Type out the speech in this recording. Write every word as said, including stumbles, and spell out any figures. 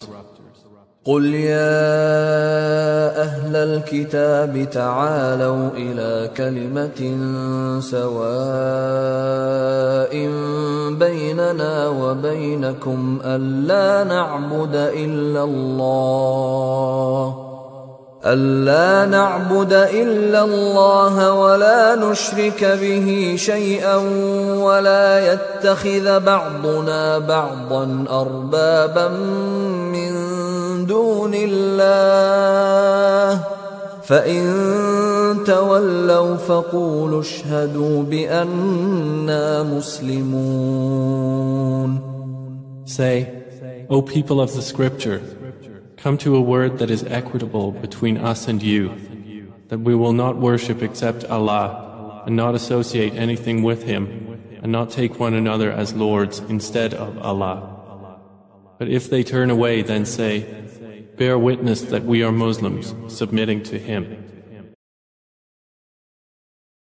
قل يا أهل الكتاب تعالوا إلى كلمة سواء بيننا وبينكم ألا نعبد إلا الله ألا نعبد إلا الله ولا نشرك به شيئا ولا يتخذ بعضنا بعضا أربابا من دون الله فإن تولوا فقولوا اشهدوا بأننا مسلمون. Say, O people of the scripture, come to a word that is equitable between us and you, that we will not worship except Allah, and not associate anything with Him, and not take one another as lords instead of Allah. But if they turn away, then say, bear witness that we are Muslims, submitting to Him.